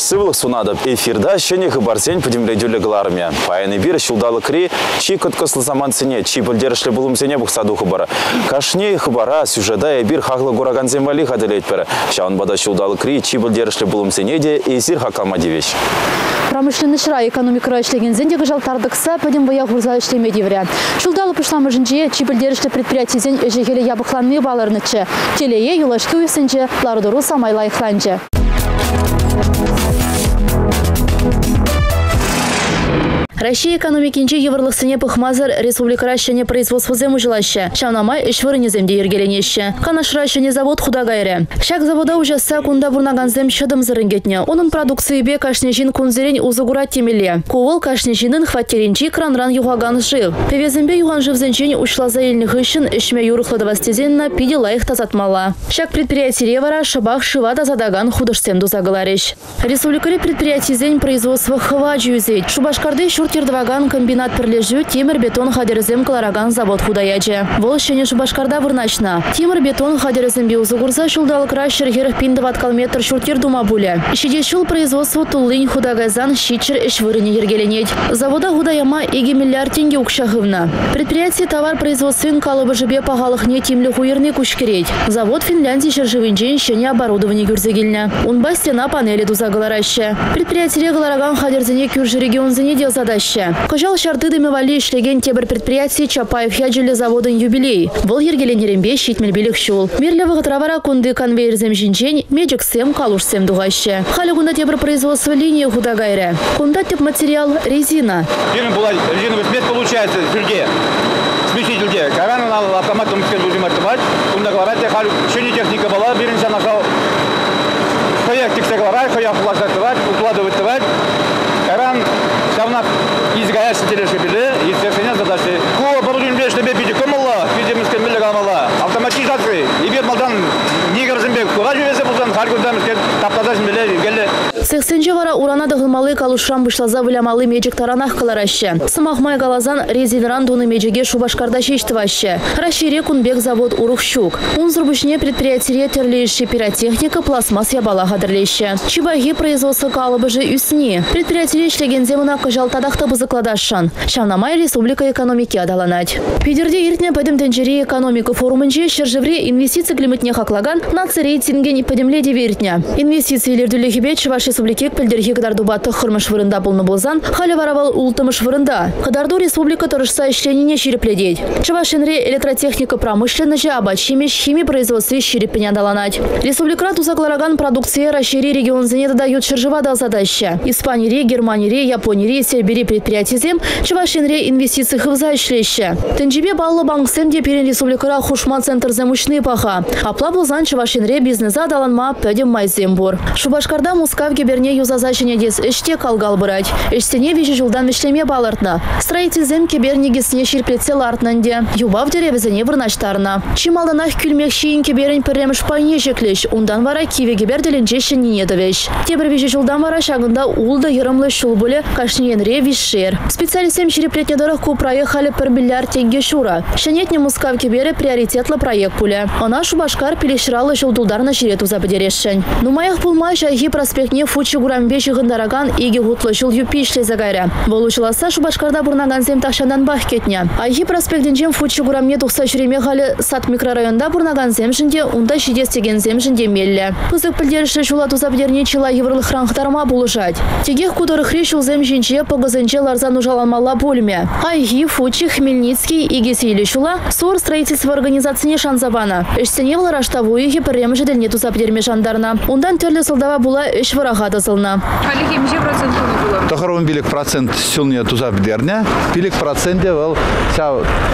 сывлық сунады эфирда шене хыбарсен подемледюлі глармия. Паяны бир шулдалы кри, чи көткіслі заман сене, чи білдерішлі бұлым сене бұқсаду хыбара. Кашне хыбара сюжеда бир хақлы гураган земвали хаделет пері. Шаун бада шулдалы кри, чи білдерішлі бұлым сене де эзир хақалма девеш. Промышленный шра экономика ишлеген зендегі жалтардықса пәден боя ғурза ішлеме девірі. Шулдалы пышламы жынжие чи білдерішлі предприятий зен өжегелі ябықланмы баларнычы. Телее юлашты үйсінчі, лардыру самайла ихланчы. Россия экономикинче еврлықсыне пыхмазыр республикаращане производство зему жилаще. Шавнамай ішвырыне земде ергеленеще. Канашыращане завод худа гайре. Шак завода ужаса кунда бурнаган зем шыдым зырынгетне. Onun продукции бе кашнежин кунзерень узагурат темеле. Ковыл кашнежинын хваттеренчи кранран югаган жив. Певезембе юган жив зенчень ушла заильных ищен ишме юрыхлада вастезенна пидела их тазатмала. Шак предприятий ревара шабах шивата задаган худышсем дузагаларещ. Республикари предприятий зень производство хваджуюзей. Шубашкарды Тирдваган комбинат прилежу темір-бетон хадерзем клараган завод худаяче. Вол шене Шубашкарда вырначна. Темір-бетон хадерзем биузугурза шулдал кращер герх пиндават калметр шуртир дума буля. Ищеде шул производство туллынь худагайзан щичер ишвырыне ергеленеть. Завода худаяма иги миллиард тенге укшахывна. Предприятие товар производствен калыбыжебе пагалыхне тимлю хуерны кушкереть. Завод Финляндии шержевинчен щене оборудование гюрзегильня. Унба стена панели дузагалараще. Предприятие клараган хадерзене кюржи регион зене дел задачи. Кожал шартыдами вали ишлеген тебір предприятий Чапаев яджелі заводын юбилей. Бұл ергеленеренбе щитмелбелік шул. Мерлевығы травара кунды конвейер земжинчен, меджик сем калуш сем дугаще. Халі кунда тебір производство линии худагайре. Кунда теп материал резина. Фирма была резиновый смет получается тюльде. Смеситель где? Когда на автоматом будем отдавать, кунда говорят, шини техника была, беремся нажал. Хаяк текстегларай, хаяк флажатывать, укладывать товар. Каран давно изгаяшь телешебеле, и совершенно задачи. Кого порудим бежать тебе пить комала, видим с кем камала. Автоматизация. И бед малдан не горзимбек. Куда же весе пузан харгудам с кем таптадашь беле геле. Сексенче вара урана дагылмалы калушрам вышлаза вылямалы меджик таранах калараще. Самахмай галазан резинран дуны меджиге Шубашкарда щештываще. Расшире кунбек завод урухщук. Унзрубышне предприятие терлейший пиротехника пластмасс ябала гадрлеще. Чебаги производство калыбыжи үсни. Предприятие ишлеген земына кожалтадахта бызыкладашан. Шавнамай республика экономики адаланать. Пидерде иртне пәдім тенджери экономика форумынче шержевре инвестиции климатне хаклаган нация рейтинге не подемледе виртня. Инвестиции лердулехибе Чуваш республики пельдерхи кадардубаты хырмыш вырында болны болзан, халі варавал ултымыш вырында. Кадарду республика тұрышса ишленіне ширепледеть. Чувашенре электротехника промышленности абачимеш химии производстве ширепене адаланать. Республика тузаклараган продукция расшири регион зенеда дают шержевада задаща. Испания, Германия, Япония, Сербия предприятий зем, Чувашенре инвестиции хвза ишлеще. Тенджибе баллы банксемде перен республикара хушма центр земучны паха. Апла болзан Чувашенре бизнеса даланма пөдем майзембур. Шубашкарда Мускав гиберне юзазачене дес иште калгал брать. Иштене вижу жылдан вишлеме балартна. Строитель зем кибернигесне ширплецел артнанде. Юбав деревезене вырначтарна. Чималданах күлмек шиин киберен перемеш пайне жеклеш. Ундан вара киве гиберделенчеше нинедовеш. Тебір вижу жылдан вара шагында улда ярымлы шул боле кашниенре вишер. Специалистем ширеплетне дорогку проехали per миллиард тенге шура. Шенетне Мускав кибере приоритетлы проект пуле. Она Шубашкар пилешралы жылдулдарна ширету забедерешен. Ну маях пулмай шайхи проспектне фучи гурамбеши гындараган иги гутлы жыл юпишле загайра. Волучыласа Шубашкарда бурнаган зем тахшандан бах кетне. Айхи проспектенчем фучи гурамне тухса ширеме хали сат микрорайонда бурнаган земшинде унда шидестеген земшинде мелле. Пызык пілдеріші шулату забедерне чила еврлы хранхтарма булышать. Тегех кудырых решил земшинче погазенче ларзан ужаламала бульме. Айхи, Фучи, Хмельницкий и Гесили шула сор строительства организации шанзабана. Эштене в лараштаву иги перемжи дельнету забедерме жандарна. Ундан терле солдава була эш варахата зылна. Халихи мже процент было? Тахарон билик процент силнее туза бедерня. Билик проценте был вся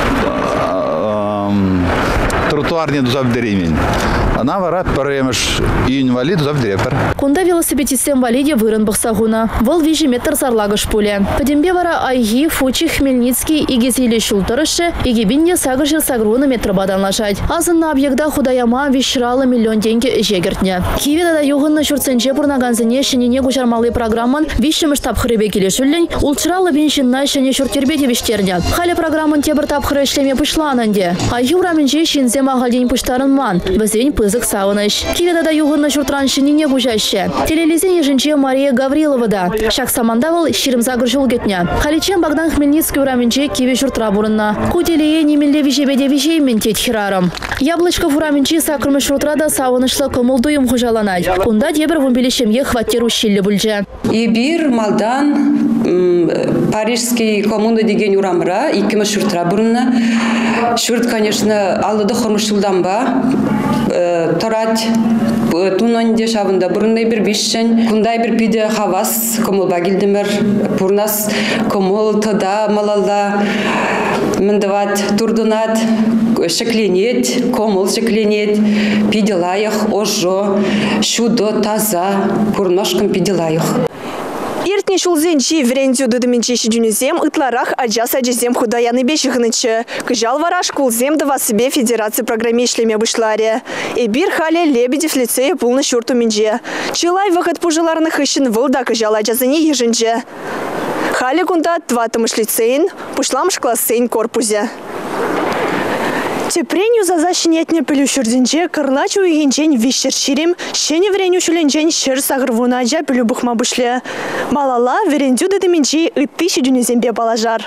тротуарне туза бедеремень. Она вара перемеш и инвалид туза бедерепер. Кунда велосипедистем валиде вырын бахсагуна. Вол вижи метр сарлагыш пуле. Подембе вара Айги, Фучи, Хмельницкий и Гесили шултырышы, и гибинне сагышыр сагруна метр бадан лашать. Азын на объекта худаяма вишрала миллион тенге жегертне. Киеве да югынна шурценче бурнаганзыне шенине гужармалы программан виші штаб хребе келешуллен, улчыралы виншинна шене шуртербе девиштерне. Халі программан тебір тап хрышлеме пышлананде. Айги ураменче шинзем мағал день пуштарын ман, візен пызык сауыныш. Киледада юғынны шуртраншынине гужаще. Телелизен ежінче Мария Гаврилова да. Шак самандавыл ширим загыр жол кетня. Халичен Богдан Хмельницкий ураменче киве шуртра бурынна. Куделие немелле вижебеде вижеймен тет хирарым. Яблочко ураменче сакырмы шуртрада сауынышлы кымылдуым хужаланай. Кунда дебір вумбелешемге хваттеру шиллі бүлже. И бир малдан парижский коммуна деген урамра, икимы шуртра бурынна. Шурт, конечно, аллыды хормышылдан ба. Торать тунанде шабында бурындай бир бишшен. Кундай бир пиде хавас комылба келдімір. Бурнас комыл тада малалда. Міндават турдунат шекленет, комыл шекленет. Пиделайық, ожо, шудо, таза. Бурнашкам пиделайық. Иртне шулзен чи врендю дудыминчеші дүнізем, ытларах аджаса жезем худаяны бешіғынычы. Кыжал вараш кулзем дава себе Федерации программишлеме бұшларе. Эбир хале Лебедев лицея пулны шурту минже. Чилай выход пужыларных ищен вылда кыжал аджазыне ежінже. Хале кунда тватымыш лицейн, пушламыш классейн корпузе. Тепренью за защенетне пылю шурденже, кырлачу игенчен вишер ширим, шене вреню шуленчен шер сагырвуна аджа пылю бухма бушле. Малала верендю дедеменчи и тысячу дюнезембе балажар.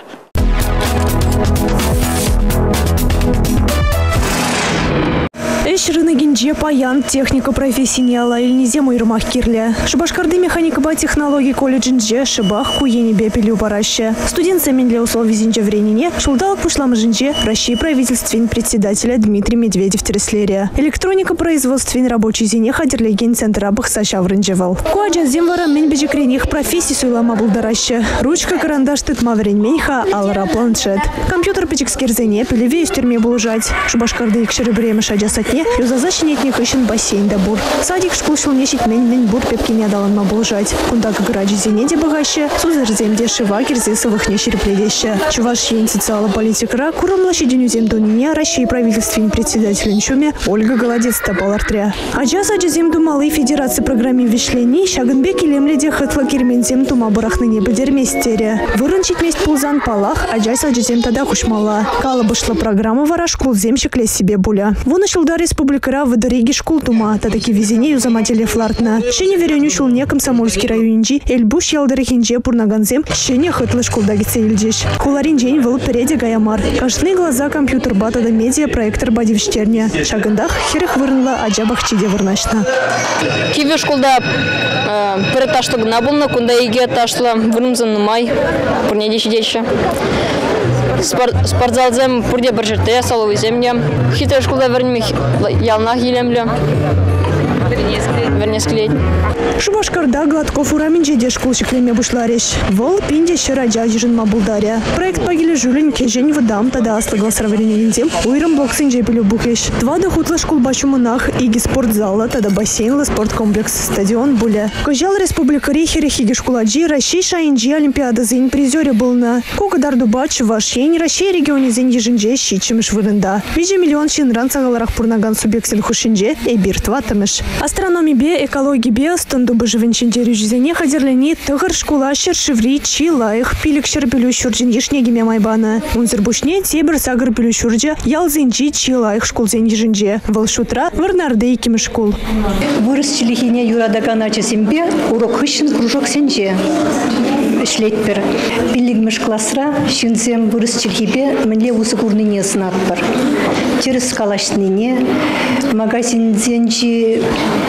Рыногинже паян техника профессионала ильнизем уйрмах кирле. Шубашкарды механика ба технологии колледжинже шибах куени бепелю бараще. Студент заменле усол визинже времени шулдал пушламжинже России правительствен председателя Дмитрий Медведев Тереслерия. Электроника производствен рабочий зене хадерлеген центра бахсаша врынжевал. Куаджан земвара менбеже крених профессий суйлама булдараще. Ручка, карандаш, тытма вреньменьха, алра планшет. Компьютер печекскерзене пелеве из тюрьме булужать. Шубашкарды икшеры бремя шадясатне юзазащенетних ищен бассейн да бур. Садик шкулшил несить мен бур пепки не дал ма булжать. Кунда как граджи зенеде богаще, сузерземде шива кирзисовых нещерпледеще. Чуваш ен социала политикра, курамлащи дюнюзем дунине, России правительственный председатель чуме Ольга Голодец тапалартря. Аджаз аджазем думалы Федерации программе вишлений, шагынбек илемледе хытла кирмензем тума барахны небо дерместере. Вырынчить месть пулзан палах, аджаз аджазем тада хушмала. Кала бышла программа вараш кулземщик лес себе буля. Вон ушилда республикара в дороге школ тума, тадаки везение юзаматели флартна. Шене веренющул не комсомольский районинджи, эльбуш ялдарахинже пурнаганзем, шене хытлы школдагице ильджиш. Куларин день был переди гаямар. Каждый глаза компьютер бата да медиа проектор бади в штерне. Шагандах херых вырнла, аджабах чиде вырнашна. Киви школда переташлы гнабулна, кунда иге ташла вырнзан май, пурнедещи деща. Спортзалзем пурде баржерте, саловый земля. Хитрая школа вернемих ялнах елемля. Вернесклей. Шубашкарда Гладков ураменже де школшиклеме бушлареш. Вол пинде шыраджа жижин мабулдаря. Проект пагиле жулин кежень выдам тада аслыгла сравнением уйрам блоксын жепелю бухеш. Твада хутла школ бачуманах иги спортзала тада бассейнла спорткомплекс стадион буля. Кожал республика Рихи школаджи Россия шайнджи олимпиада зень призере был на Кукадар Дубач вашень Россия регионе зень ежинже щичимыш вырында. Вижи миллион шинран цагаларах пурнаган субъектен хушинже эбир тватамыш. Астрономия бе, экология бе, стандубы живенченде рюжизене хадерлени тыгыр школа шершеври чила их пилик шербелю шурджин ешнегиме майбана. Унзербушне тебер сагыр белю шурджа ялзенджи чила их школ зен ежинже. Волшутра варнарды иким школ. Вырыс чилихине юрадаган ачасембе урок хыщин кружок сенже. Шлетпер. Пилигмеш классра шинзем вырыс чилхибе менле усыкурныне сынатпар. Через калашныне магазин зенджи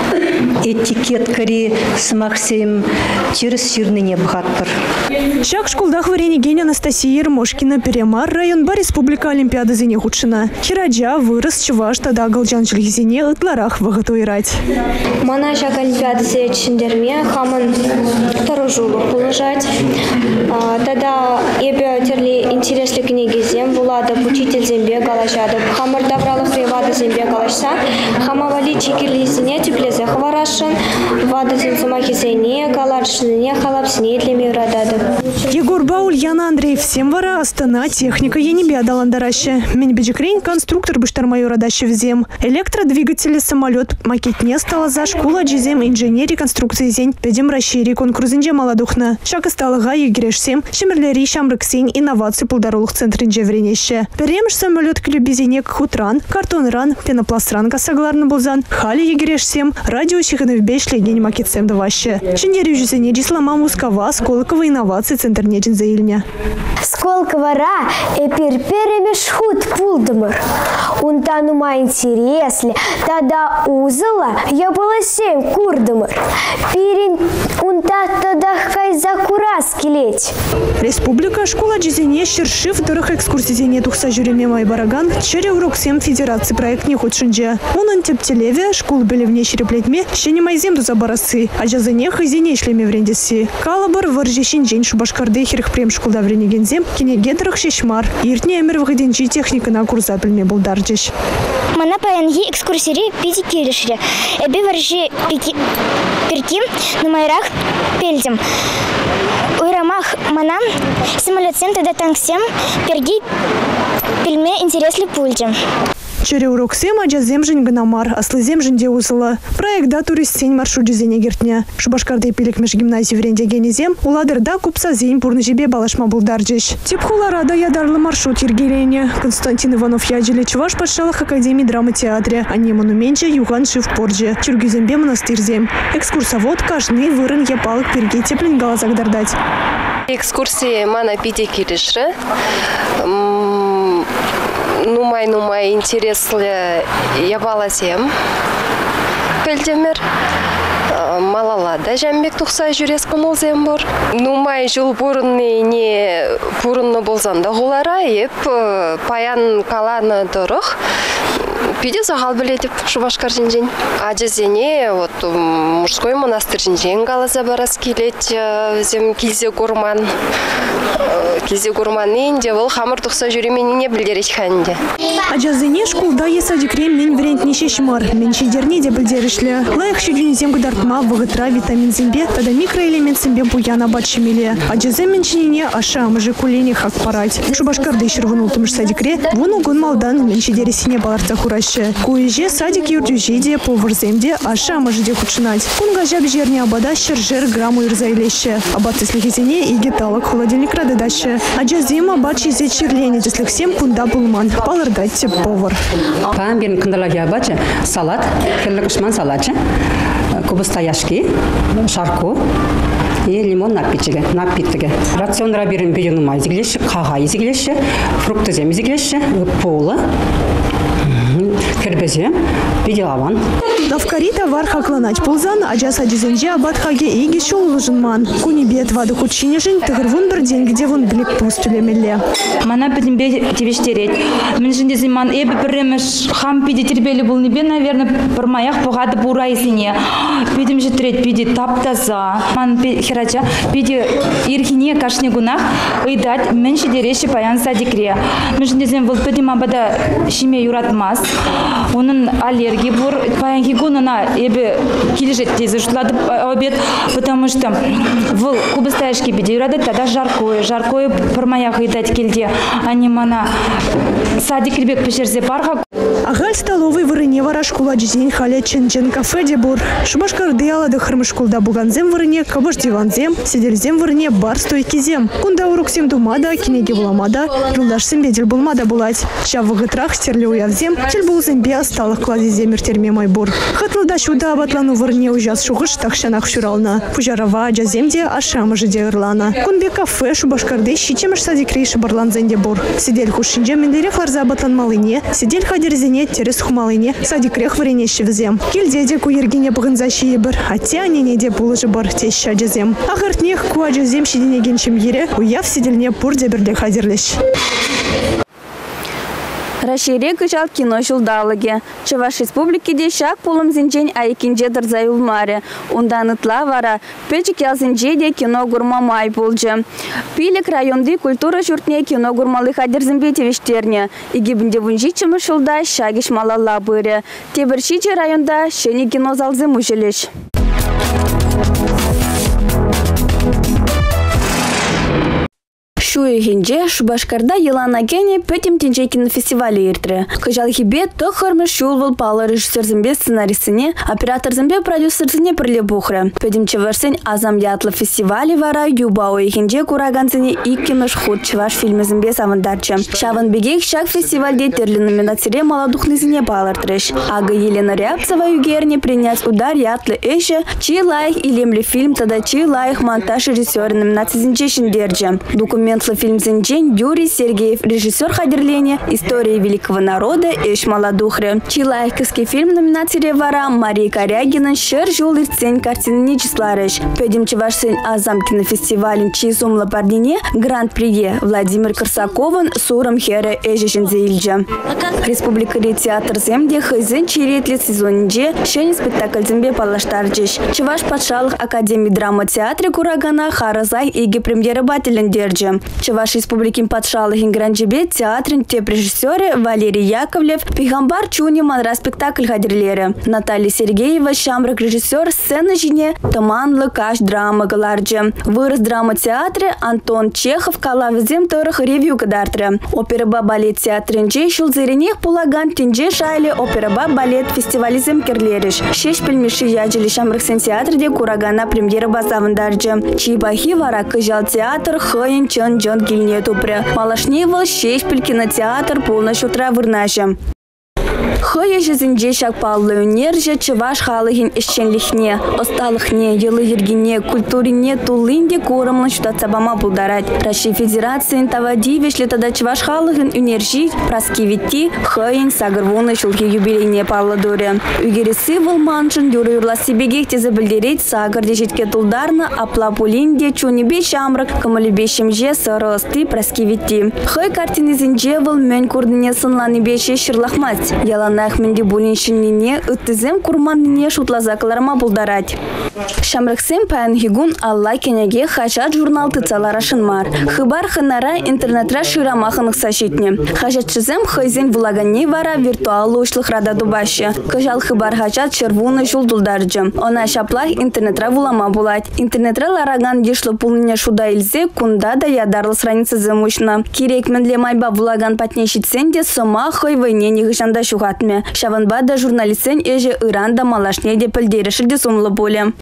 этикеткари смахсем через сирныне бхатпар. Шак школдах варенигень Анастасия Ермошкина перемар район ба республика олимпиада зене худшина. Чираджа вырос чуваш тада галджан жилхизене ытларах вагатуирать. Мана шак олимпиада зе чиндерме хаман таружулу положать. Тада ебе терли интересли книги зем вулада учитель зембе галажада. Хамар добрала фривада зембе галашса. Хамавали чикирли зене тепле захва барашын, вадызын сумахисене, каларшыне, халапсыне тлеме урадады. Егор Бауль, Яна Андреев, всем вара, Астана, техника енебе адаландараще. Менбеджикрень, конструктор быштармай урадаще взем. Электродвигатели самолет макетне стала за школа джизем инженерии конструкции зень. Педем расшири конкурсинже маладухна. Шага стала га егерешсем, шемерлери шамрыксень инновации полдарулых центринже вренеще. Перемш самолет клюбизенек хутран, картонран, пенопластран касагларны булзан, хали егерешсем, радиосиханы в бешлегень макетсем даваще. Шиндери жюзене дислама мускава, сколково инновации центр нечен заильня. Сколковара перемеш худ пулдамыр. Унтану ма интересли, тогда узала я была 7 курдамыр. Пирин унта тогда хай за кураски леть. Республика школа джизене шершив дорых экскурсизене тухса жюреме май бараган чере урок 7 федерации проект не худшинже. Он антептелеве школ были в нещереплетьме ще не майземду за барасы, а джазене хазине шлеме врендеси. Калабар варжещин день шубашкарды хирх прем школда вренегензем кинегедрах шешмар. Иртне эмер вгаденчи техника на курса пельме булдарджиш. Мана паянги экскурсири пиди киришре. Эби варжи перким на майрах пельдем. Уйрамах манам самолетсем тогда танксем перги пельме интересли пульдем. Чере урок сем аджа земжень гнамар, аслы земжень де узыла. Проект да турист сень маршрут жезене гертня. Шубашкарды пилик меж гимназии вренде генезем, уладырда купса зень пурны жебе балашма булдарджиш. Тепхула рада ядарлы маршрут ергелене. Константин Иванов яджиле чуваш патшалых академии драмы театре, а не монументе юган шив порджи. Чургюзембе монастырзем. Экскурсовод каждый вырын епалык перги теплень галазак дардать. Экскурсии мана пити киришре. Нумай интересли ябаласем пельдемер. Малалада жамбек тухса жүрескін олзем бар. Нумай жыл бұрынны не бұрынны болзанда ғолара еп паян каланы дұрық. Пиде сағал білетіп Шубашкар жинжен. Ажызене мужской монастырь жинжен галаза барас келет зем килзе гурман. Килзе гурманын де ол хамыр тұқса жүременіне білдерет ханде. Ажызене школда есадик ремнен врент не шешмар. Меншедерне де білдерішлі. Лайық шүдінезем гудартма вғытра витамин зембе, тада микроэлемент зембе буяна батшемеле. Ажызем меншенене аша амыжы кулени хак парать. Шубашкарды шырвынул тымыш садикре, вон угон малдан меншедері сине баларца хураще. Куеже садик юрдюжеде повар земде аша амыжыде худшынать. Кунга жаб жерне абада шержер грамму ирзайлеще. Абат ислихизене и геталок холодильник радыдаще. Ажазем абат чизе черлени дислихсем кунда булман. Палырдать повар. Памбин кундалаги абаче салат, хеллакшман салаче. Кубастаяшки, шарку и лимон напитыге. Рационра берем беденума изиглеши, кага изиглеши, фрукты зем изиглеши, пола, кербезе, беделаван. Давкари товар хакланать ползан, аджа садизенже абатхаге иги шоу лужинман. Куни бед вады худшинежин, тыгырвун бір день, где вон блик пустулемеле. Мана бедем бед тевештереть. Менжинде зиман эбе премеш хам пиди тербели был небе, наверное, пармаях погады бурайсине. Пидем же треть пиди таптаза. Ман херача пиди ирхине кашне гунах и дать меньше дереши паян садикре. Менжинде зим был пидем абада шиме юратмас. Onun аллергии бур паянки гунана эбе килежет тезы жутлады обед, потому что в кубыстаешки биде юрады тогда жаркое пармаях и дать кельде. Они мана садик ребек пешерзе парха. Агаль столовый вырыне вара школа джизень халя чен кафе де бур. Шубашкарды алады хырмы школда буганзем вырыне, кабыш диванзем, сидельзем вырыне бар стойкизем. Кунда уроксем думада, кинеги вламада, юлдашсем бедел булмада булать. Ща в гытрах стерле уявзем, чел булзембе осталых клазизем иртерме майбур. Хатлада шуда абатлану вырыне ужас шугыш такшанах шурална. Пужарава джаземде ашамыжы де ырлана. Кунбе кафе шубашкарды щичемыш садикрейши барланзенде бур. Сидель хушинже мендере харза абатлан малыне, сидель хадерзене терес хумалыне, садикрех варенещи взем. Кельдеде куергине пыгынзащи ебір, атя неде пулыжы бар теща джазем. Ахыртнех куа джазем щиденеген чим ере, уяв сидельне пур деберде хадерлеш. Рашире кыжал кино шулдалыге. Чуваш республикиде шак пулым зинчен айкинже дырзай улмаре. Ундан ытла вара печик ялзинчеде кино гурмамай болжы. Пилик районды культура журтне кино гурмалы хадерзимбе тевиштерне. Игибінде вунжичымы шулда шагиш малалла быры. Тебіршиче районда шені кино залзы мужелеш. Шуйгинже Шубашкарда елана гене петим тинже кинофестивале иртре. Кыжал хибе то хырмы шулвал пала режиссер зимбе сценаристыне, оператор зимбе продюсер зине прле бухры. Петим чеварсен азам ятлы фестивале вара юба ойгинже кураганзыне и кинош худ чеваш фильмы зимбе савандарчы. Шаван бегех шак фестивальде терли номинацире маладухны зине палыртрыш. Ага Елена Рябцева югерне принять удар ятлы эше, чьи лайх илемли фильм, тогда чьи лайх монтаж режиссер номинации зинче шиндерджи. Документ фильм «Зинчен» Юрий Сергеев, режиссер хадерления «История великого народа» Эш Маладухры. Чилайкский фильм номинации вара Мария Корягина «Шер жулыр цень картины Нечисларыш». Пойдем чевашсен азам кинофестивален Чизум Лапардине гран-прие Владимир Корсакован Сурам Хера Эжешин Зеильджа. Республика театр земде хызын чиретли сезонинже шени спектакль зембе палаштарджиш. Чеваш патшалых академии драма театре Курагана Харазай иги премьера бателен держи. Чуваш республикин патшалыхин гранжебе театрин теп режиссеры Валерий Яковлев, Пигамбар Чуни манра спектакль хадерлері. Наталья Сергеева, Шамрак режиссер сцены жіне Таманлы каш драма галарджи. Вырос драма театре Антон Чехов калавизем тұрых ревью кадартры. Операба балет театринже шулзеренех пулаган тинже шайле операба балет фестивализем керлериш. Шеш пельмеши яджили Шамрак сен театрде Курагана премьера базавандарджи. Чибахи вара кыжал театр хыйын чын Джон Гильне тупре. Малашневал шеш піль кинотеатр полночь утра вырнажа. Хыя жезінже шак паллы өнерже чываш халыхин ишченлихне, осталыхне, елы ергине, культурине тулынде корамлы шутатсабама булдарать. Раши федерациян тавади вешлі тада чываш халыхин өнержи праскивити хыйын сагырвуны шулхи юбилейне паллы дуре. Үгересі вылманшын юры юрласы бегех тезе білдерет сагыр дежетке тулдарна апла пулинде чунебе шамрак камалебе шемже сырысты праскивити. Хый картинезінже выл мөн курдыне сынланы беше шырлахмать. Яланах менде булиншиннине ыттызем курманнине шутлазакларма булдарать. Шамраксем паян хигун алла кенеге хачат журнал тыцаларашын мар. Хыбар хынара интернетра шырамахынық сашитне. Хачатшызем хызен влаганне вара виртуаллы ушлых рада дубаще. Кыжал хыбар хачат червуны жулдулдарджы. Она шаплах интернетра вулама булать. Интернетра лараган дешлы пулыне шуда илзе кунда да ядарлы страницы замучна. Кирек мендле майба влаган патнешитсенде сома хый войне нихышанда шухатме. Шаванбада журналистен эже Иранда малашне де пельдерешілде сумлы боле.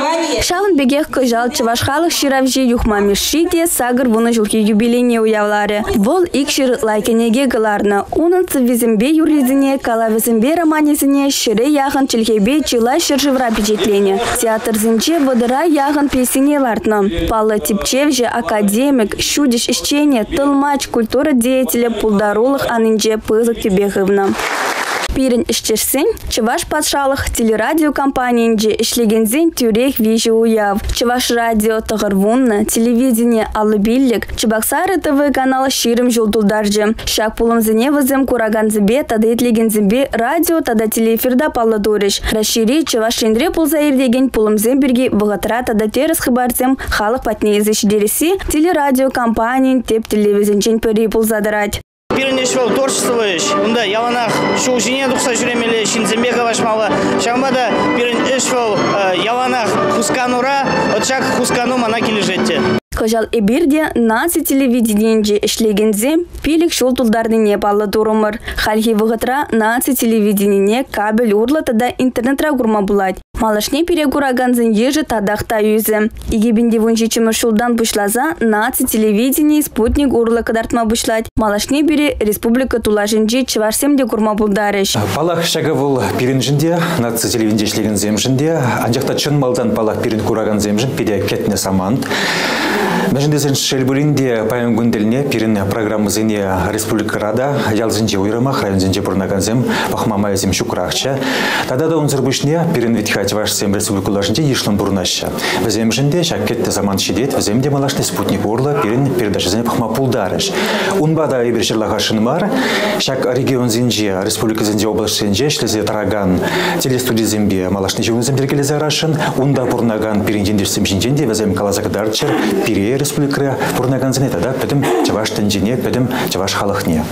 Шаван бегех кыжал чывашхалық ширавжи юхмамешите сагыр вуны жылки юбилейне уявлары. Вол икшир лайкенеге гыларны. Унын цивизембе юрлизине, калавизембе романизине, шире яғын чилхебе чила шыржывра печетлене. Театр зимче водыра яғын песине лартны. Палы типчевже академик, шудиш ищене, тылмач культура деятеля пулдарулых анынже пызык тюбехывна. Пирен ишчерсен, чываш патшалых телерадиокомпанийнже ишлегензен тюрех вижу уяв. Чываш радио тағырвунна, телевидение алыбиллик, Чебоксары ТВ канал ширым жолдулдаржы. Шак пулымзене вызем кураганзебе, тада етлегензебе радио, тада телеэфирда паллы дурыш. Расшири чываш шендре пулзаир деген пулымзем бірге вғытра тада терес хыбарзем халық патнеезі шидересі телерадиокомпанийн теп телевизенчен пөри пулзадырать. Пирнешвал творчествуешь, унда яланах шоу жине духса жүремеле шинзембека вашмала. Шамбада пирнешвал яланах хусканура, отчак хускану манаки лежетте. Кыжал эбирде наци телевидениенже ишлегензе пилик шултулдарды не паллы турумыр. Хальхи вғытра наци телевидениене кабель урла тада интернетра гурма булать. Малашне перегураганзын ежі тадақта юзі. Игебінде вунжичімі шулдан бұшлаза наци телевидение спутник урла кадартма бұшлать. Малашне бере республика тулажынжи чыварсемде гурма булдарыш. Палах шагавыл пиринжінде, наци телевидение ишлеген земжінде, анжақта чын малдан палах пирин кураган земжін, педе кетіне самант. Мәжіндесін шелбулінде паян гүнделіне пирін программызыне республикарада ялзынже уйрамах районзынже бұрнаганзем пахмамайзем шукрахча. Тада да унзырбышне пирін витхать вашсем республикулашынже ешлым бұрнаща. Візем жінде шаккетті заман шедет, візем демалашны спутник орла пирін передашызыне пахма пулдарыш. Унбада ибершерлаға шынмар, шак регион зинже, республика зинже областынже шлезе тараган телестудия зембе малашны жуынзем дергелезе арашын, унда бұрнаган пирін жендерсем жинженде візем калазагадарчыр, пире республика бұрнаган зіне тада пөдім чаваш тінжіне, пөдім чаваш халықне.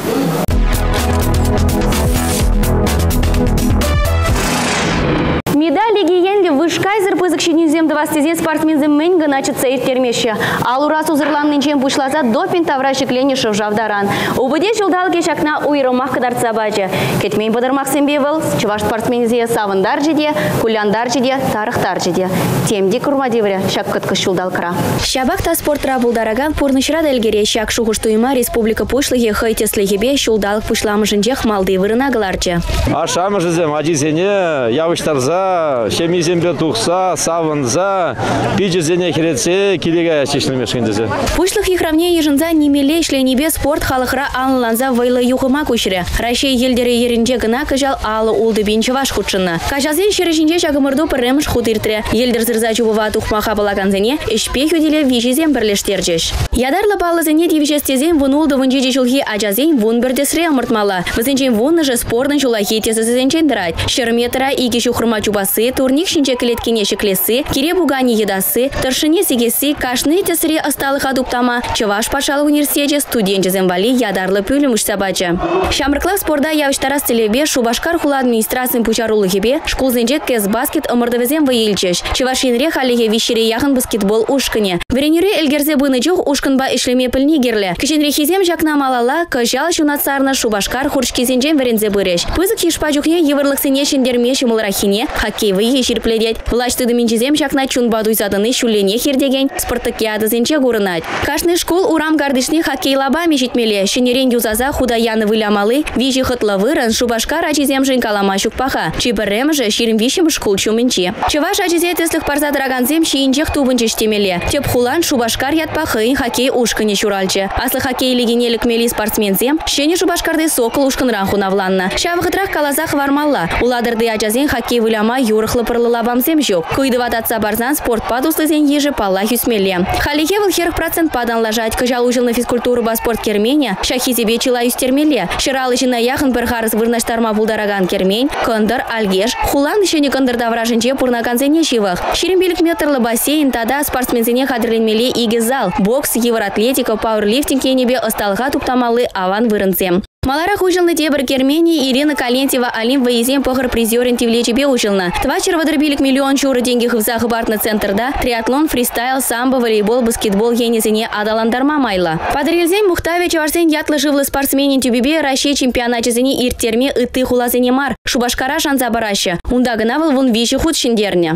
Медали гиенли вышкайзер пызык шинюзем двастезе спортсмензем мэньга начатся иртермеші. Ал урас узырланның чем бушлаза допинг таврашик ленишев жавдаран. Убыде жылдалге шакна уйрымақ кадарца бачы. Кетмейн бадырмақ сэмбевыл, чываш спортсмензе савындар жеде, куляндар жеде, тарықтар жеде. Темде курмадевре шак кыткы жылдалкыра. Шабақта спортра булдараган пурнышрад элгере шак шуғыштуйма республика пушлыге хайтеслегебе шулдалық пушламышынже хмалды вырынагаларчы. Ашамышызем адизене явыштарза, шемизембе тухса, савынза, пиджезене хереце, килега шешлемешкендезе. Пушлых ехравне ежынза немеле шленебе спорт халықра анланза вайлы юхыма күшірі. Рашей елдері ерінже гына кажал алы улды бенчеваш худшынна. Кажалзен шережінже шагымырду пірремш худыртре. Елдер зырза чубыва тухмаха балаганзене, ішпе хүделе вижезем бірлештерджеш. Ядарлы балызене девижестезен вун улды вынжеже жулхи ажазен вун бірдесре амыртмала. Візенчен вунны же спордың жулахи тезізенчен дырать. Шерметра иге жухырма чубасы, турник шинче клеткене шеклесы, кире бугани едасы, торшыне сегеси, кашны тесре осталых адуптама, Чаваш пашал университете студентчезем вали ядарлы пүліміш сабачы. Шамырклақ спорда явыштарас телебе Шубашкар хула администрациян пучарулыгебе шкулзенче кэс баскет ымырдывезем вайылчеш. Чавашинре халеге вишере яхын баскетбол ушкыне. Веренюре эльгерзе бынычух ушкынба ишлеме пыльни герле. Кишенрехизем жакна малала кажал шунатсарна Шубашкар хуршкизенчен верензе быреш. Пызык ешпачухне евырлыксене шендермеші мулрахине хоккейвы ешір пледет. Влаштыды минчезем жакна чунбадуй задыны шулене хердеген спартакиадызенче гурынать. Кашны школ урам гардышне хоккей лабами житмеле. Шенерен юзаза худаяны вылямалы, вижи хытла вырын Шубашкар ачизем жинкалама шукпаха. Чибыррем же ширим вишим школ чуменче. Чаваш ачизе теслых парза драганзем шиинчех тубынче штемеле. Теп хулан Шубашкар ятпахын хоккей ушкыне чуральче. Аслы хоккей легенелік мели спортсмензем, шене Шубашкарды сокол ушкынран хунавланна. Шавыхытрах калазах вармалла. Уладырды ачазен хоккей выляма юрыхлы пырлы лабамзем жок. Куйдыват атса барзан спорт падуслызен ежи палла хюсмеле. Халихе был херх процент падан лажать, кажал ужил на физкультуру ба спорт керменя, шахи себе чила юстермеле. Ширалы жина яхын бірхарыз вырнаштарма булдараган кермень, кондыр, альгеш, хулан еще не кондыр давраженче пурнаканзене шивах. Ширимбелік метрлы бассейн, тада спортсмензене хадырленмеле иги зал, бокс, евроатлетика, пауэрлифтинг енебе осталға туптамалы аван вырынцем. Маларах ужылны тебір кермени Ирина Калентьева Олимп вайзем похыр призерен тивлечебе ужылны. Твачер вадырбилик миллион чуры деньги хывзахы бартны центрда, триатлон, фристайл, самбо, волейбол, баскетбол енезене адаландарма майла. Падрельзем Мухтаве чаварсен ятлы живлы спортсменин тюбебе Россия чемпионатчезене иртерме ыты хулазене мар. Шубашкара шанса бараща. Ундагынавыл вун виши худ шиндерне.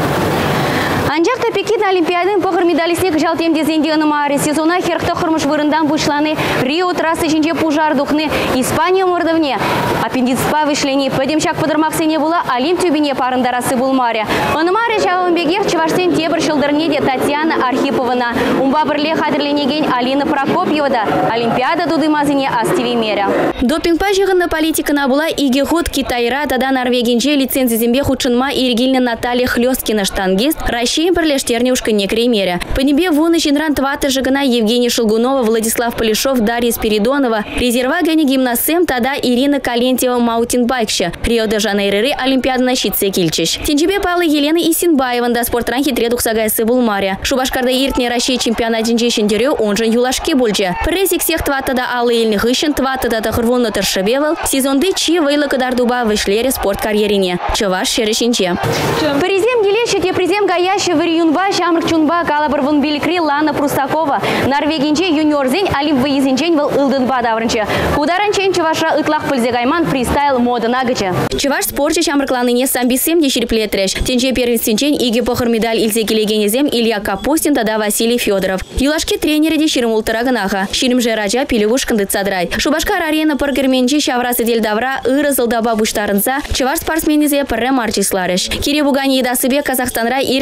Анжақта Пекин Олимпиадын похыр медалисне кыжал темдезенде ынымаре сезона херхта хырмыш вырындан бушланы Рио трассы жинче пужар духны Испания мордовне. Аппендицпа вышлене пөдемшак подырмақсене була Олимп тюбине парындарасы булмаре. Ынымаре чавынбегер чавашсен тебір шылдырнеде Татьяна Архиповна. Умба бірле хадырленеген Алина Прокопьевада. Олимпиада дудымазыне астиве меря. Допингпа жығынны политикана була иге худ Китайра тада Норвегинче лицензизембе худшынма Иргильна Наталья Хлёсткина штангист Россия перлештерне ушкыне кремере. По небе вуны жинран тваты жигана Евгений Шелгунова, Владислав Полишов, Дарья Спиридонова, резерва гани гимнасем тада Ирина Калентьева маутинбайкща. Рио-де-Жанейры Олимпиада на щитце кильчищ. Тенчебе пала Елена Исинбаева да спортран хитредук сагайсы булмаре. Шубашкарда иртне Россия чемпионат жинчешендерё он же юлашки бульче. Презик всех твата да алы ильных ищен твата да тахырвонно тершевевал. Сезонды чи вейла кадарduba вышлере спорт карьерине. Чаваш шерешинче. Призем гелещет и призем гаящ в июньба шамрчунба калабр вон биликри Лана Прустакова. Норвегинче юниорзень Олимп выезденчень был илдынба даврынче. Ударанчень чаваша ытлах пыльзегайман фристайл мода нагаче. Чаваш спорче шамркланыне самбисем деширплетреш. Тенче первенственчень иги похыр медаль илзекилегенезем Илья Капустин тада Василий Федоров. Юлашки тренеры деширим ултараганаха. Ширимже раджа пилевуш кандыцадрай. Шубашкар арена паргерменчи шаврасы дельдавра ырызылдаба буштарынса. Чаваш спортсменизе пырре марчисларыш. Кире бугани едасыбе Казахстанра иртне тенче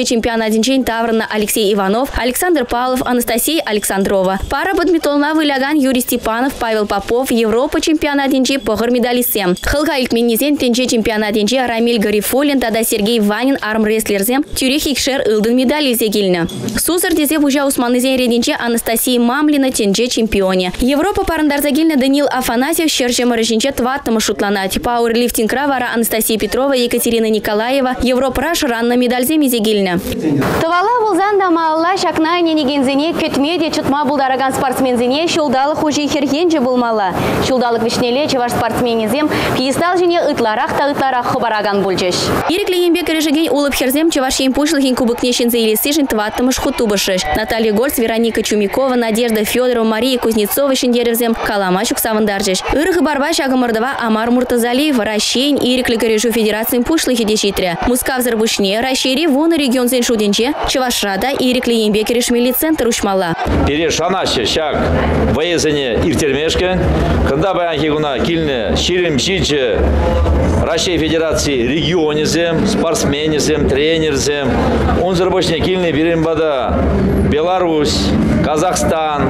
тенже чемпионатинчен Таврна Алексей Иванов, Александр Павлов, Анастасия Александрова. Пара бадминтонна выляган Юрий Степанов, Павел Попов, Европа чемпионатинче похыр медалистем. Хылга илкменнезен тенже чемпионатинче Рамиль Гарифулин, тада Сергей Ванин армрестлерзем тюрех икшер ылдын медализе келіні. Сузыр дезе вужа усманызен рединче Анастасия Мамлина тенже чемпионе. Европа парындарза келіні Данил Афанасьев шерже мырышинче тваттымы шутланать. Пауэрлифтингра вара Анастасия Петрова, Екатерина Николаева, Европа раш ранна медальзе мезегиліне. Тавала вулзанда маалла шакна ненегензене көтмеде чутма булдараган спортсмензене шулдалық хужи херхенже булмала. Шулдалық вишнеле чеваш спортсменезем пьестал жене ытларах та ытларах хабараган бульчеш. Ирекли ембек режеген улып херзем чеваш емпушлыхин кубок нешензе илесежен тваттымыш хутубышеш. Наталья Гольц, Вероника Чумикова, Надежда Федорова, Мария Кузнецова шендеревзем каламачук савындаржеш. Ирых барба шагымырдова Амар Муртазалиев, Ращейн, Ирекли Корежу Федерациян пушлыхи дешитре. Мускав зарбушне, Ращери, вон регион зен шуденче, Чевашрада, Ирекли ембек решмели центр ушмала. Перешанаще шаг воезене иртермешке, когда баян хигуна кильне ширимчиче Россия Федерации регионезем, спортсменезем, тренерзем, он зарбочне кильне биримбада Беларусь, Казахстан,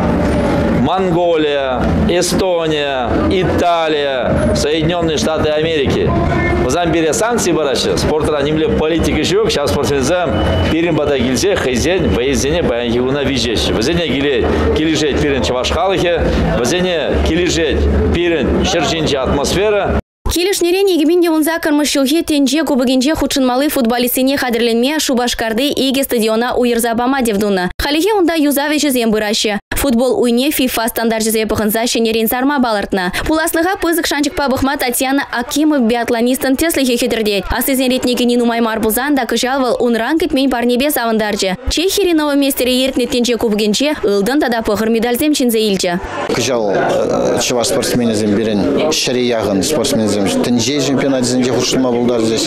Монголия, Эстония, Италия, Соединенные Штаты Америки. В Замбире санкции барача, спортера немле политики yok, сейчас спортсмензем биримбада гильзе, хайзен, воезене баян хигуна вижеш. Везене килижет пирен чавашхалыхе, везене килижет пирен шерчинче атмосфера. Килишнерен егеменде унза кырмышылхе тенже кубыгенже худшынмалы футболистине хадерленме Шубашкарды иге стадиона уйырзабама девдуна. Халихе унда юзавече зембыраще. Футбол уйне FIFA стандарт пахынза шенерен сарма балартна. Пуласлыға пызык шанчык пабыхма Татьяна Акимов биатлонистын теслихе хетердет. Асызен ретнеге Нину Маймар Бузан да кыжалвал унран кетмен парнебе савындарчы. Чехири новоместере ертне тенже кубыгенже ылдын тада пахыр медальзем чинзе илче. Кыжал чыва спортсменезем берен шари ягын спортсменезем тенже чемпионат зенде хушма булдар здесь.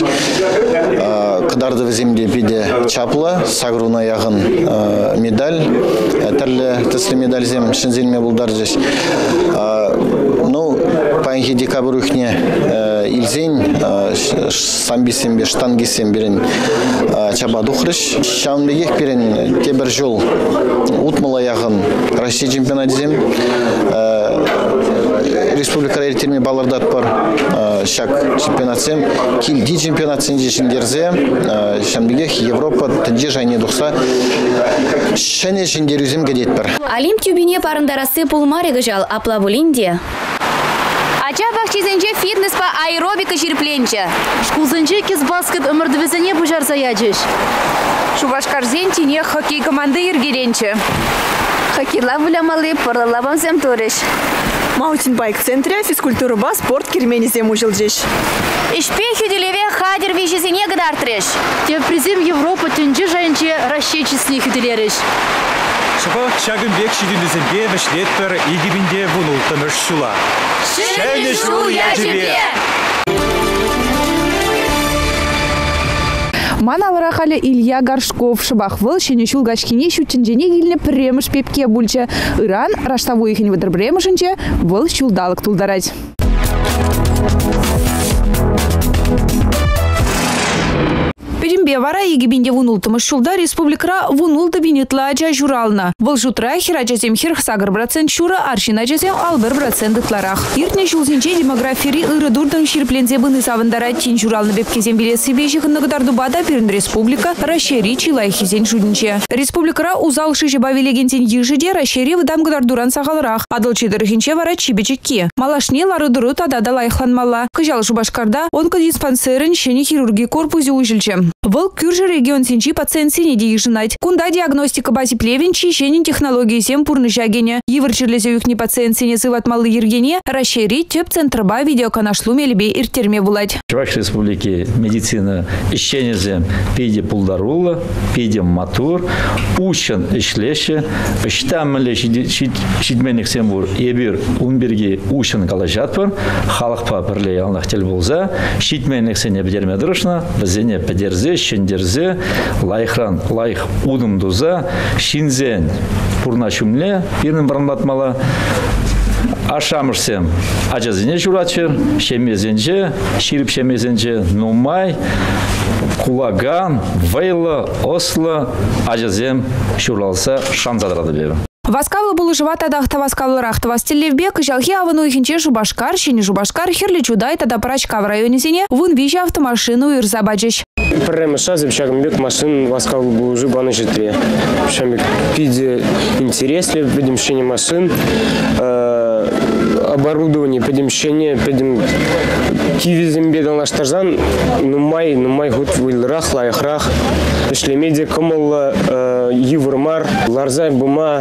Кыдарды веземде биде чапла, сагруна ягын медаль, терле тесле медальзем шинзельме булдар здесь. Ну, паинхи декабрь ихне илзень самбисем бе штангисем берен чаба духрыш. Шамдегех берен тебер жол утмала ягын Россия чемпионатзем. Республика Рейтерме балардат бар шак чемпионатсем, килди чемпионатсен жешіндерзе, шамдегех Европа тенже жайне дұқса, шәне жіндерузем гадет бар. Алим тюбине парындарасы пулмаре гыжал аплабулинде. Ача бахчизенче фитнес по аэробика жирпленче. Шкулзенче кизбаскет ымырдывезене бужарса яджеш. Шубашкарзен тине хоккей команды ергеренче. Хоккейла вулямалы парлалабам зем турыш. Маутинбайк центре физкультура ба спорт керменезем ужылжеш. Ишпехи делеве хадер вижезене гадартреш. Тев призем Европа тенже жайынче расчечесіне хиделереш. Шабақ шагынбек шидіндізімге вішлетпір егебінде вұнылтымыш шула. Шәні шу я тебе! Маналыра халі Илья Горшков шыбақвыл шенешул гашкине шүтчінжене келіні піреміш пепке бүлчі. Иран раштаву ехін выдыр біремішінче выл шулдалық тұлдарать. Педимбе вара егебенде вунултымыш шулда республикара вунулды бинетла ажа журална. Выл жутра хирачазем хирх сагыр процент шура, аршиначазем албыр процент ытларах. Иртне шулзинче демографири ыры дурдың ширплензе быны савындара тин журалны бепкезем билесі бежіғын нығыдарды бада перін республика рашери чилайхизен шудинче. Республикара узал шыжы бавелегентен ежіде рашери выдам гыдардуран сағалырақ. Адыл чедірхинче вара чибечекке. Малашне лары дұры тадада лайықланмала. Кыжал Шубашкарда онкодиспансерін шені хирурги корпузе ужілче. Выл күржі регион сенчи пациент сенеде ежінайт. Кунда диагностика бази плевенчи шенин технологии сем пурны жагене. Евірчерлезе юхни пациент сенесі ватмалы ергене рашери төп центрба видеоканашлу мелебе иртерме булать. Чуваш республики медицина ищенезе пиде пулдарула, пиде матур, учен ишлеше, штаммеле шидменник сембур ебір умберге учен калажатпар, халықпа бірлей алнақ тел болза, шидменник сене бідерме дұрышна, бізене педерзе, шендерзе, лайхран, лайх удым дуза, шинзен пурна чумле, пирным баранлатмала, ашамырсем ажазыне журачыр, шемезенже, ширип шемезенже нумай, хулаган, вейла, осло, ажазем шуралса шанзадрады бебі. Васкавлы булы жыва тадақ таваскавлырах тавастелевбек, жалхи авыну ихинче Жубашкар, шені Жубашкар, херлі чудай тада Парачка в районе зене, вын вижа автомашину ирзабаджиш. Прямо шазым шагамбек машин васкавлы булы жыбаны житве. Шамик пиде интересли, видим шені машин, оборудование, подемщение, подем кивизм бедал наш тарзан, нумай гуд вылрах, лайхрах, шлемеди комал евромар, ларзай бума,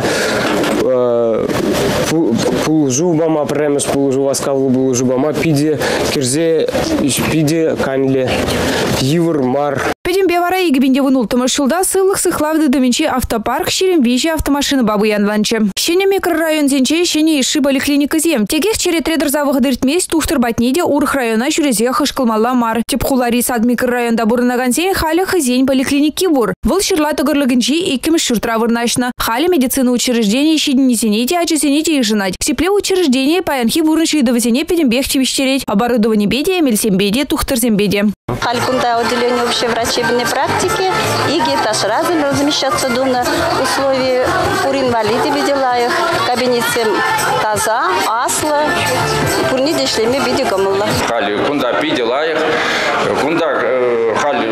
пулжу бама, прямо с пулжу васкавлу булжу бама, пиде кирзе, пиде канле, евромар. Педем бевара егибинде вунултымы шылда сылық сықлавды дыминчи автопарк шерем вижи автомашины бабы янланчы. Шене микрорайон зенче шене иши поликлиника зем. Тегех чере тредер завых дыртмес тухтыр батнеде урх района жүрезе хышкылмалла мар. Тепхулари сад микрорайонда бурынаган зен халі хызень поликлиники бур. Выл шырла тыгырлыгынчи иким шыртра вырнашна. Халі медицина учреждения щединезенеде ачесенеде ижынать. Сепле учреждения паянхи бурныши довозене педем бех чевищереть. Оборудование беде, мельсембеде, тухтыр зембеде. Халькунда отделение общей врачебной практики и геташ размещаться на условия пур инвалиды видела их кабинете таза, асла, пурни дешлеми виде гамула. Халькунда видела их, кунда халь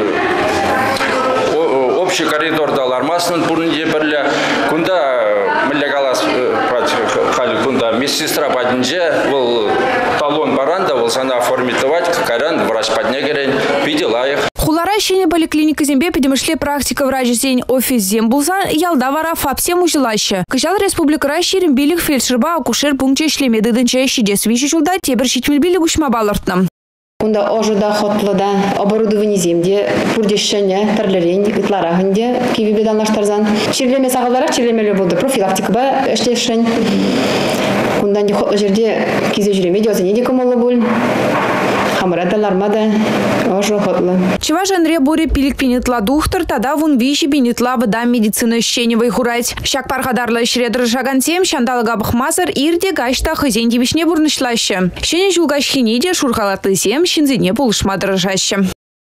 общий коридор дал армасын пурни деберля, кунда миллегалас халькунда медсестра падинже был талон баранда был сана оформитовать каран врач поднегерен видела их. Хулара шене поликлиника зембе педемышле практика врача зень офис зем булзан ялда вара фапсем ужилаще. Кыжал республика раширим билик фельдшерба акушер пункте шлемеды дынча шидес виши чулда тебір шитмел билик ушма балыртным. Кунда ожуда хотлыда оборудование земде пурдешене тарлерень итларагынде киви беданлаш тарзан. Чирлеме сағаларак чирлемелі болды профилактика ба эшлешен. Кундан де хотлы жерде кизе жүреме дезене де комолы бұл. Чеважан ребуре пилик пинитла духтер, тада вун виши пинитла вода медицина щеневой хурать. Шак пархадарлы шредр шагансем, шандалага бахмазар, ирде гашта хызен дивишне бурнышлаще. Щене жулгаш хинеде шурхалатлы зем, щензине полышма дрожаще.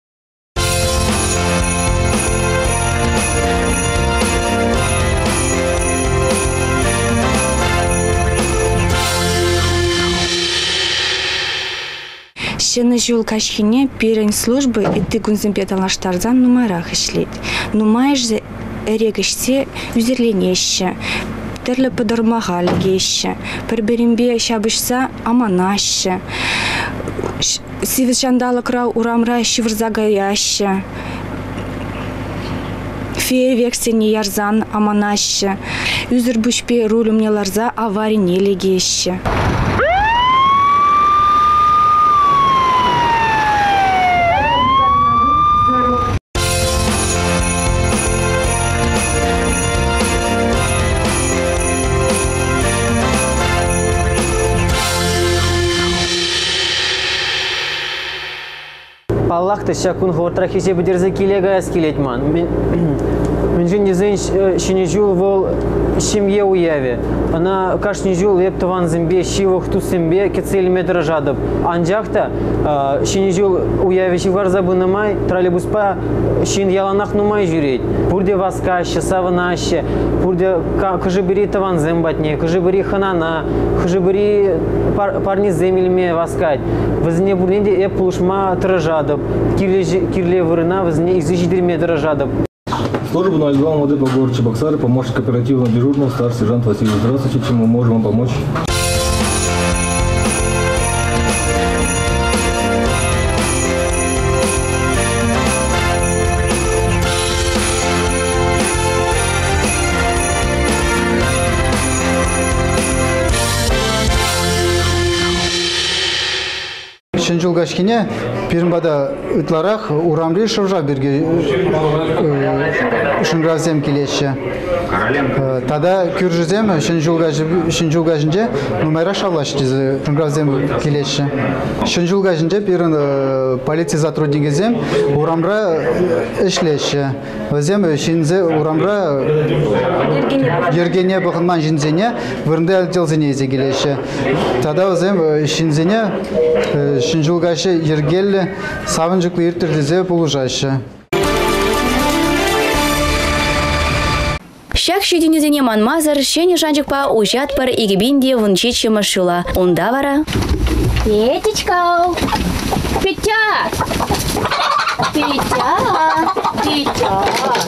Щены жул кашхине перен службы и ты гунзимпеталаштарзан нумарах ишлет. Нумаешь за эрегишсе юзерленеще, терле подормагал геще, перберимбе шабышса аманаще, сивишандала крау урамра шиврзагаяще, фейвексене ярзан аманаще, юзербушпе рулюмне ларза аварине легеще. Аллахты шакун хвартрахи себе дерза килега скелетман. Менжин дизайн шинежул вол семье уяве. Она кашнежул ептован зембе шивох ту зембе кецели метра жадоб. Анжакта шинежул уяве шивар забынамай троллейбуспа шин яланах нумай жюреть. Пурде васкаще, саванаще, пурде кажибери таван зембатне, кажибери ханана, кажибери парни земельме васкать. Возне бурнеде эплушма тражадоб. Кирле вырына возне изыжидер метра жадоб. Служба на Альбам ОД по городу Чебоксары, помощник оперативного дежурного, старший сержант Василий. Здравствуйте, чем мы можем вам помочь? Шенжул гашкине пирмбада ытларах урамри шыржа берге шынгразем келеші. Тада күржізем шенжул гашинже нумайра шалаш дезі шынгразем келеші. Шенжул гашинже пирін полиция сотруднигезем урамра ішлеші. Өзем шинзе урамра ергене бұқынман жинзене вырынды әлделзене езе келеші. Тада өзем шинзене Шинжулгашы ергелі савынжықлы ертірдізе болужашы. Пирах шидинезене манмазыр, шене жанчыкпа ужат пар игибинде вунчи чимашула. Унда вара. Петечка! Петя! Петя! Петя!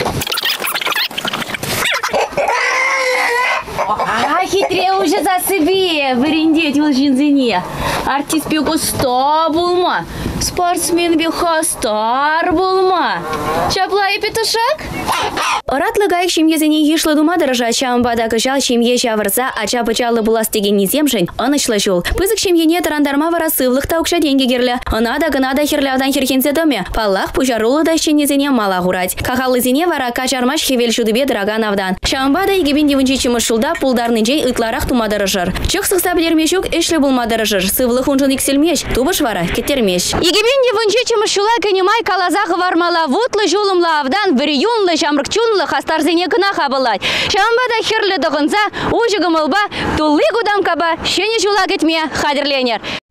Хитре уже за себе, вырендеть в лжинзине. Артист бегу 100 булма, спортсмен беха стар булма. Чапла и петушак? Оратлы гайк шимьезене ешлы дума дырыжа, чамбада кыжал шимье жавырса, ача пычалы булас деген неземшень, анышлы жол. Пызык шимьене тарандарма вара сывлых таукша деньги герлі. Анада гынада херлявдан херхенсе доме, паллах пужарулы да щенезене мала гурать. Кахалызене вара качармаш хевел шудыбе дыраган авдан. Чамбада игибин девынчи чимышулда пулдарнынчей ытларах тумадырыжыр. Чық сықса білермешук эшлі булмадырыжыр. Сывлых унжын икселмеш, тубыш вара кеттермеш. Игибин девынчи чимышула кенемай калазах вармала вутлы жулымла авдан вірюнлы жамрыкчунлы хастарзене кына хабылать. Шамбада херлі дығынса, ужы гымылба, тулы гудам каба, шене жула кетме хадерленер.